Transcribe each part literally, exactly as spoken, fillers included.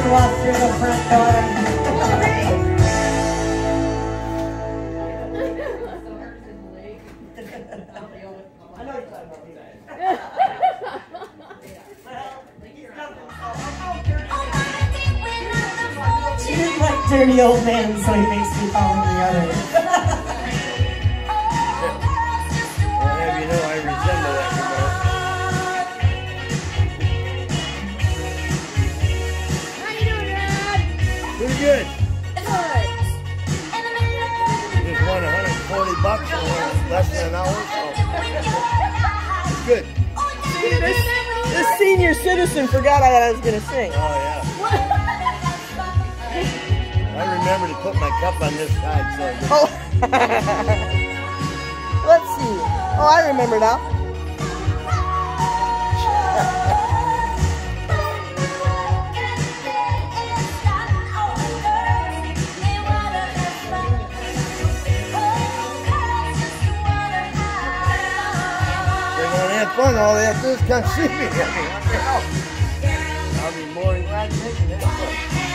walk through the front door. I know you're talking about me. He didn't like dirty old man, so he makes me call him the other. I'll have you know I resemble that remote. How you doing, Dad? Pretty good. Good. Just won one hundred forty bucks in less than an hour, so good. See, this, this senior citizen forgot I was going to sing. Oh, yeah. I remember to put my cup on this side, so I get Oh. Let's see. Oh, I remember now. they're going to have fun. All they have to do is come see me. I mean, what the hell? I'll be more than glad to make it. Have fun.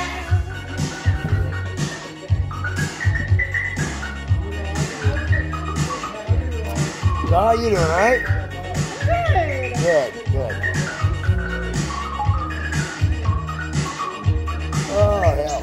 So how you doing, all right? Good, good. Oh, hell.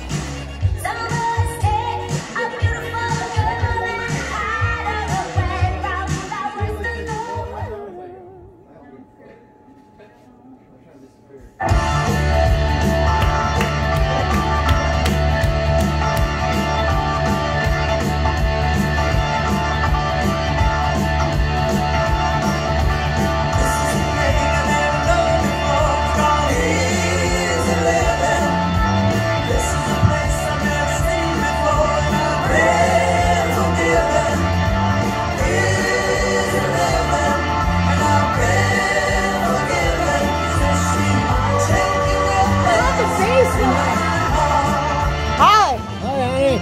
Hi. Hi, honey.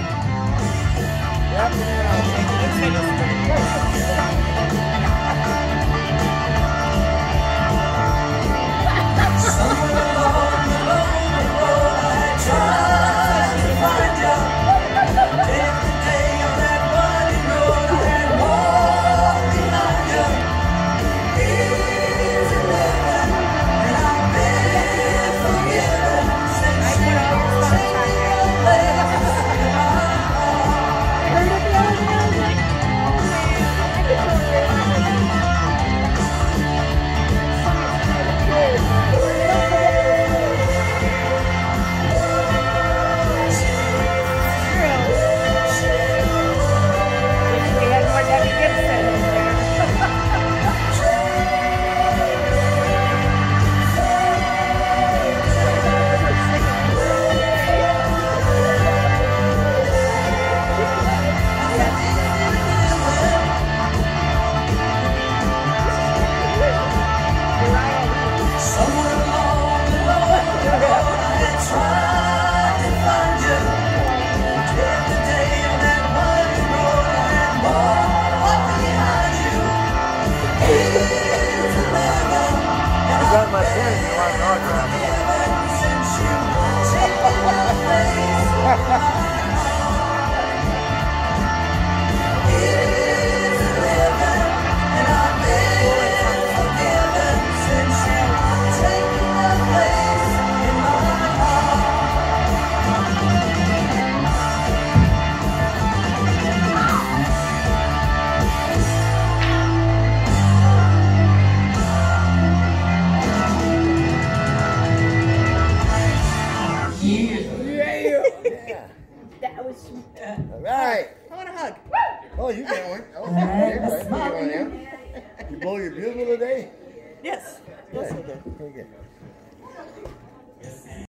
I got my pen if you want an autograph. That was All right. I want a hug. Oh, you get one. Oh, okay. Right. You want him? You blow your bugle today? Yes. Yes, I did. Very good.